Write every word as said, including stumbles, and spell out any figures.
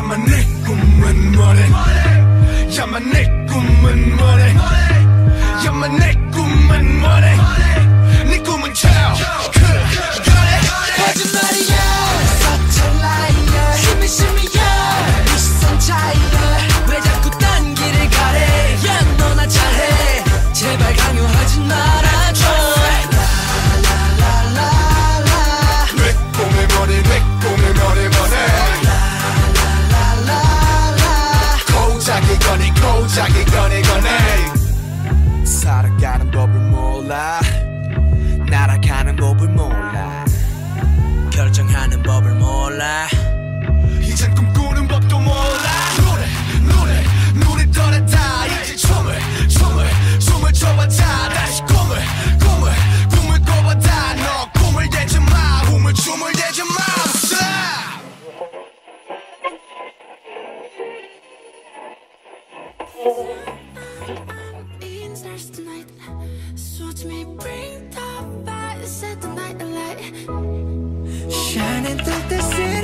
야만 내 꿈은 뭐래 야만 내 꿈은 뭐래 야만 내 꿈은 뭐래 네 꿈은 child 그래 거짓말이야 such a liar 힘이 심이야 이 시선 차이야 왜 자꾸 딴 길을 가래 야 너나 잘해 제발 강요하지 말아줘 라라라라라 내 꿈을 뭐래 내 꿈을 뭐래 뭐래 라라라라라 고작이 거니 고작이 거니 거니 살아가는 법을 몰라 날아가는 법을 몰라 결정하는 법을 몰라 이젠 꿈꾸는 법도 몰라 노래 노래 노래 떠났다 이제 춤을 춤을 춤을 춰봤자 다시 꿈을 꿈을 꿈을 꿔봤다 너 꿈을 대지 마 꿈을 춤을 대지 마 Shining through the city